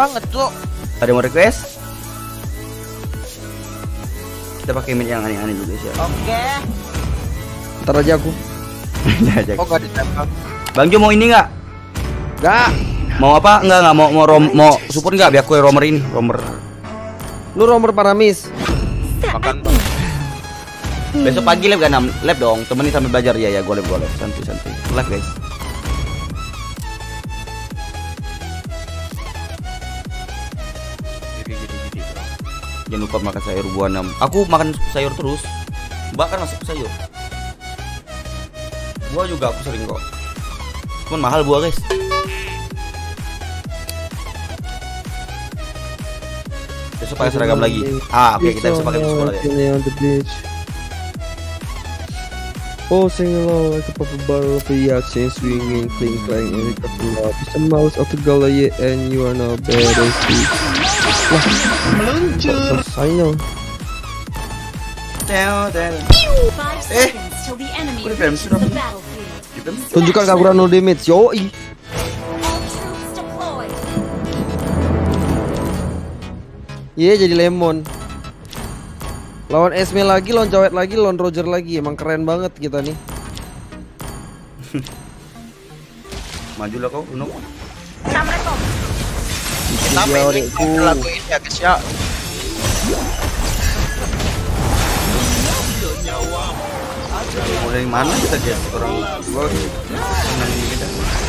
banget, Cok. Ada yang mau request? Kita pakai mid yang aneh-aneh dulu guys ya. Oke. Ntar aja aku. Oh, gak ditembak. Bang Jo mau ini nggak? Gak. Mau apa? Enggak mau support nggak? Biar aku romer ini, romer. Lu romer Paramis. Makan Bang. Besok pagi live kan 6 live dong. Temenin sambil belajar ya gue live santai. Live guys. Gini. Jangan lupa makan sayur buah 6. Aku makan sayur terus. Bahkan masuk sayur. Buah juga aku sering kok. Cuman mahal buah guys. Besok pakai seragam lagi. Oke, kita bisa pakai ke sekolah ya. Oh, sing low like a purple bottle of a yacht, swinging, cling, clang, and a love. It's a mouse of the Goliath, and you are now better speak. Wah, selesai no. Udah film sudah. Tunjukkan kaguran no damage, yoi. Iya, jadi lemon. Lawan Esme lagi, lawan Cowet lagi, lawan Roger lagi. Emang keren banget kita nih. Majulah kau, Uno. Kita main lagu ini ya guys ya. Mulai dari mana kita guys? Orang gua senang ini kita.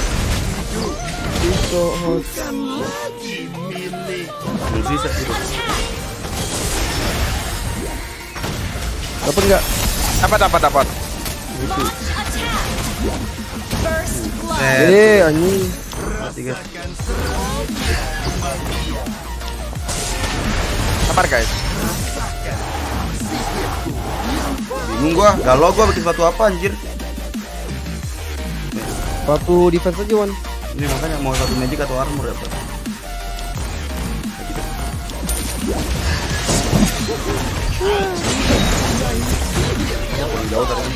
Bisa hidup. Dapat nggak? Dapat. Anjing. Mati guys. Sabar guys. Bingung gua, galau gua bikin sepatu apa anjir. Sepatu defense aja, Wan. Ini makanya mau satu magic atau armor ya, Pak. Jauh tadi.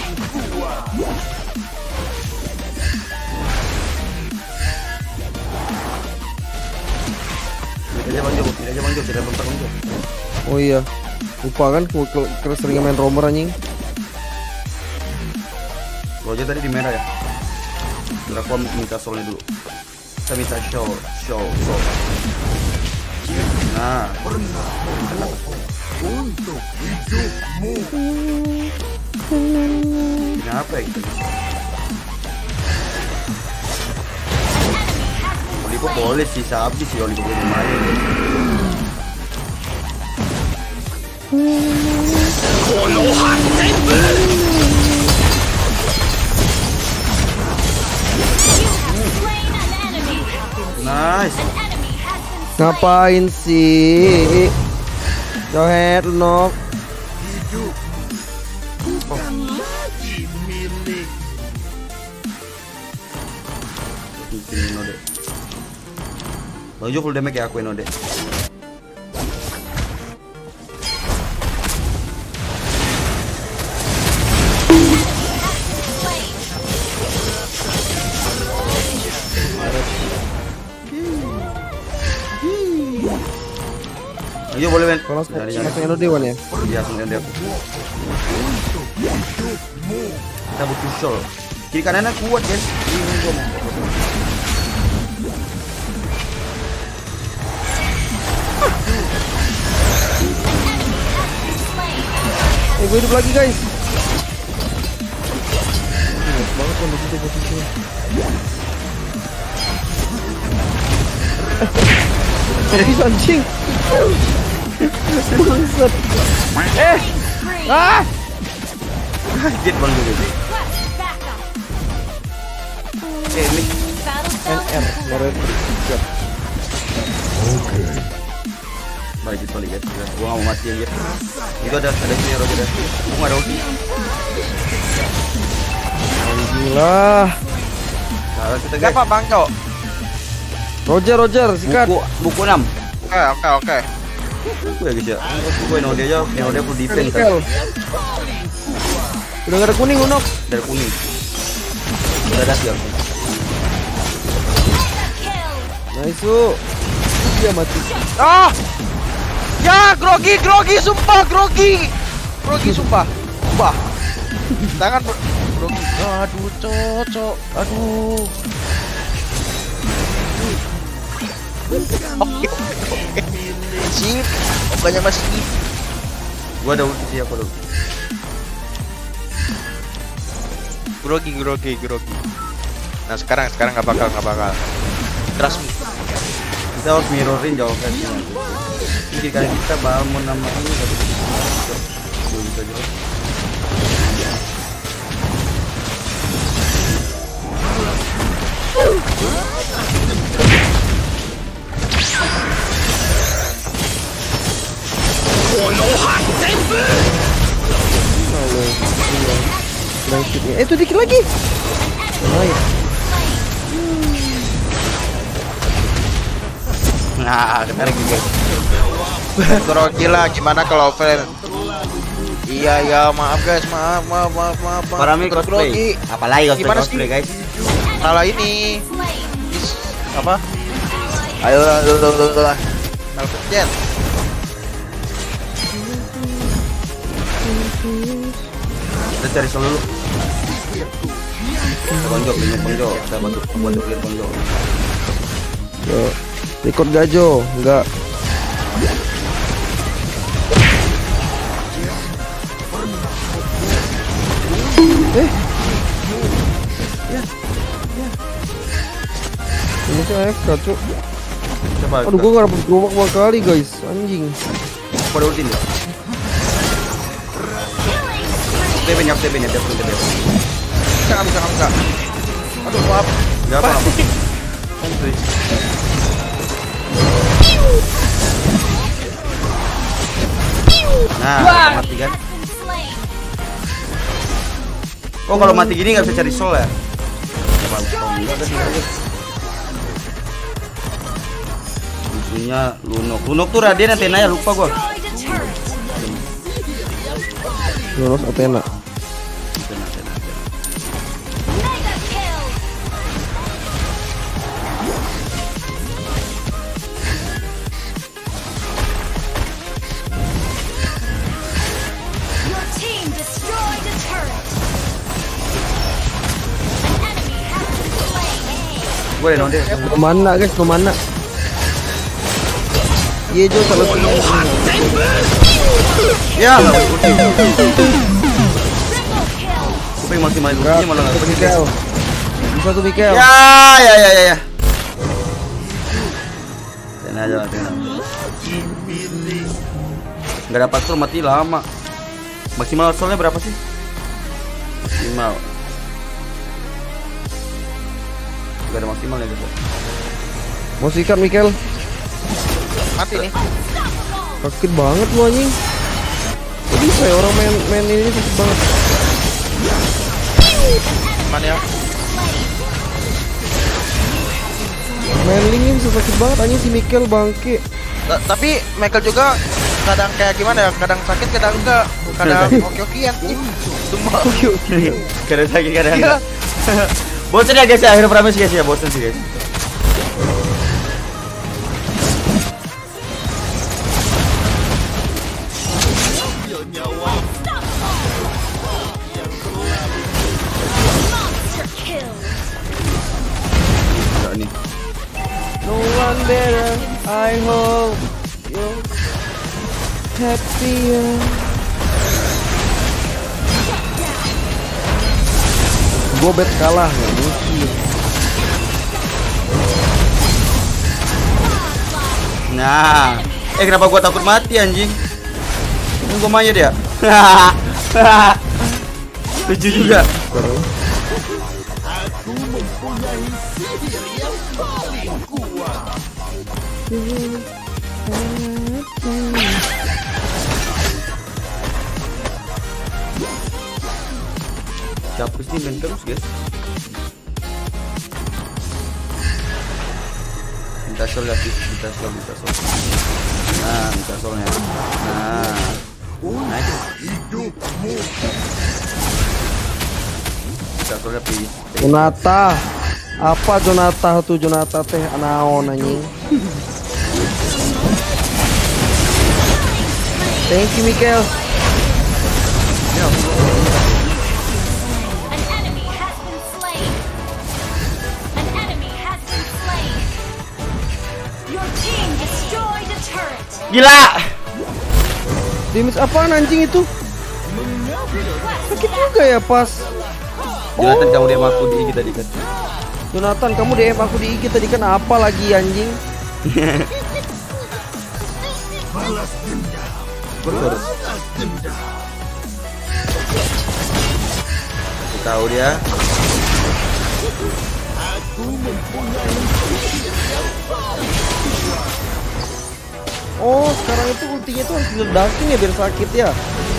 Tidak aja Bang Jo, tidak bentar Bang Jo. Oh iya. Lupa kan sering main romer anjing. Roger tadi di merah ya. Udah aku minta soalnya dulu. Kita minta show. Nah, untuk hidupmu. Kenapa ya kita bisa? Olivo boleh sih, habis sih Olivo boleh main. Nice. Ngapain sih? Johet nok. Bang Jo full damage ya aku Enode. Ayo boleh men. Kalau langsung Enode Wan ya? Iya langsung Enode aku. Kita butuh show. Kiri kanannya kuat guys. Gue hidup lagi guys. Banget kan begitu posisinya. Anjing. Bangsat. Kaget Bang Jo. Ini NR Loret. Oke. Balik guys. Gua enggak mau mati anjir. Itu ada sini Roger ya. Gua enggak ada ulti. Alhamdulillah. Salah kita guys. Siapa Bang Jo? Roger sikat. Buku 6. Oke. Buku ya guys ya. Buku Enode aja, Enode full defense kan. Udah gak ada kuning Unok. Dari kuning. Udah ada sih. Nice. Dia mati. Ah! Ya, grogi, sumpah, grogi, sumpah. Sumpah. Tangan grogi. Aduh, cocok. Aduh. Oke. Sip. Bukannya masih. Gua ada ulti sih, aku ada ulti. Grogi. Nah, sekarang nggak bakal. Trust me. Kita harus mirrorin jawaban. Jadi kali kita bangun nama ini belum bisa jawab. Itu dikit lagi. Nice. Nah, sekarang juga. Grogi lah, gimana kalau friend? Iya, maaf guys, maaf. Parami cosplay. Apalagi cosplay guys. Salah ini. Apa? Ayo, Malfjet. Kita cari solo dulu. Bonjok. Kita bantu clear bonjok. Yo, record gajo, enggak. Ini tuh AFK, cuk. Coba. Aduh, gua nggak dapet gerobak 2 kali, guys. Anjing. Pada ulti nih. TP nya. Enggak. Aduh, maaf. Enggak apa-apa. Nah, mati kan? Oh, kalau mati gini nggak bisa cari soul ya? Musuhnya Lunok tuh Raden Athena ya, lupa gua. Lolos Athena. Gue ada nonde. Kemana guys, kemana? Iya Jo, kalau ya gue pengen maksimalin ultinya malah nggak Mikel. Bisa tuh Mikel. Ya. Athena aja. Nggak dapat soul mati lama. Maksimal soulnya berapa sih? Maksimal. Gak ada maksimal ya guys. Mau sikat Mikel. Mati nih. Sakit banget lu anjing. Kok bisa ya orang main ini sakit banget. Mana ya? Main Link ini sakit banget anjing si Mikel bangke. Tapi Michael juga kadang kayak gimana ya? Kadang sakit, kadang enggak. Kadang oke-okean. Sumpah. Kadang sakit, kadang enggak. Bosan ya guys ya, akhirnya Pramis guys ya, bosan sih guys. Enggak nih. No one better, I hope you're happier. Gue bet kalah nggak mungkin. Nah, kenapa gua takut mati anjing? Ini gua mayat ya? Lucu juga. Capus nih main terus guys. Minta sol ya, minta sol. Nah, minta solnya. Nah, nice. Minta solnya please. Jonata. Apa Jonata tuh Jonata teh naon anjing. Thank you, Michael. An enemy has been slain. An enemy has been slain. Your team destroyed a turret. Gila. Damage apaan anjing itu? Sakit juga ya pas. Jonathan, kamu DM aku di IG tadi kan. Jonathan, kamu DM aku di IG tadi kan apa lagi anjing? Tahu dia. Oh, sekarang itu ultinya tuh harus diledakin ya biar sakit ya.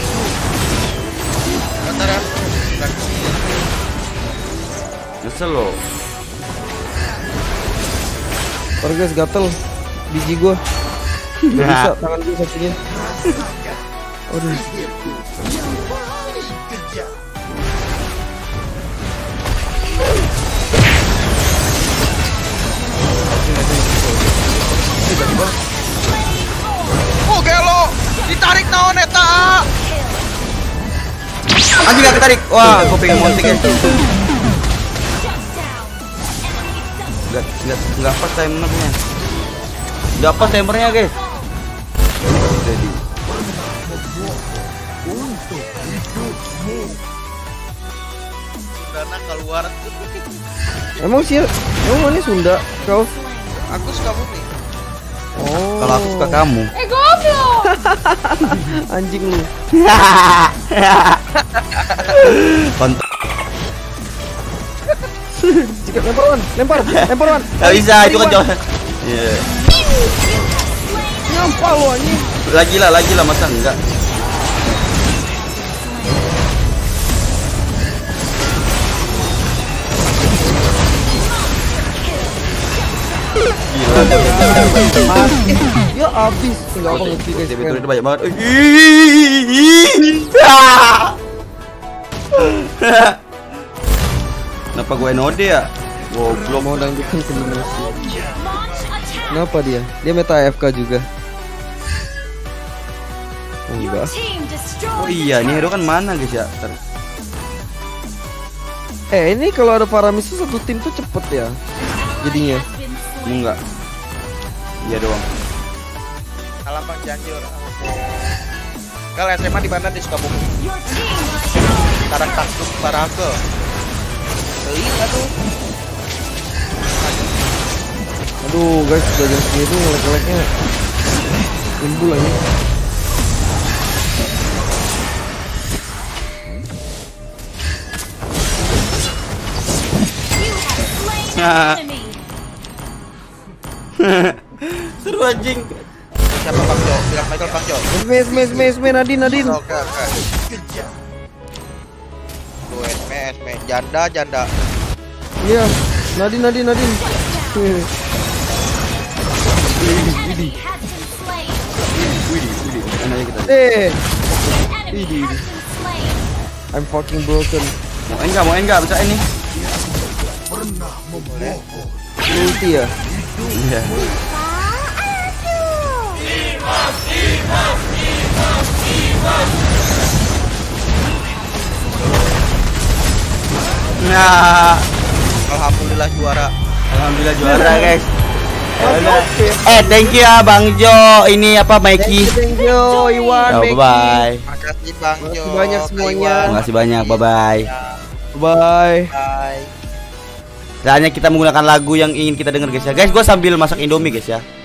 Bentar ya. Nyesel loh. Ntar guys, gatel biji gua. Gak bisa, tangan gua satunya. Aduh. Oh gelo, ditarik naon eta. Anjing gak ketarik. Wah, gue pengen montik ya. Enggak pas timernya. Enggak pas timernya, guys. Jadi. Dana keluar. Emang sih, emang mana Sunda kau? Aku suka Murni. Oh. Kalau aku suka kamu. Anjing lu. Kontol. Jika lempar. Gak bisa, itu kan jauh. Iya. Nyampah lu anjing. Lagi lah masa enggak. Gila, Mati. Ya abis. Enggak apa ngerti guys. betul itu banyak banget. Kenapa gue node ya? Goblok mau lanjutin ke dimensi. Launch attack. Kenapa dia? Dia meta AFK juga. Oh, Your enggak. team destroyed. Oh iya, ini hero kan mana guys ya? Ntar. Ini kalau ada Paramis satu tim tuh cepet ya. Jadinya. Has been slain. Enggak. Iya doang. Alabang Cianjur. Kalau SMA di mana di Sukabumi? Your team destroyed. Sekarang takut Barake. Iya tuh. Aduh guys, udah jam segitu ngelek-ngeleknya. Timbul aja. You have slain Ah. an enemy. Seru anjing. Siapa Bang Jo? Bilang Michael Bang Jo. Esme, Nadine. Oke. Tuh Esme. Janda. Iya, Nadine. Enemy has been slain. Widih. Mana kita? An enemy has been slain. I'm fucking broken. Mau enggak bisa ini. Ulti ya. Iya. Nah, Alhamdulillah juara. alhamdulillah juara guys. Thank you ya Bang Jo. Ini apa Mikey? Thank you, Iwan. Bye bye. Makasih Bang Jo. Makasih banyak semuanya. Terima kasih banyak. Bye bye. Bye. Bye. Soalnya kita menggunakan lagu yang ingin kita dengar guys ya. Guys, gue sambil masak Indomie guys ya.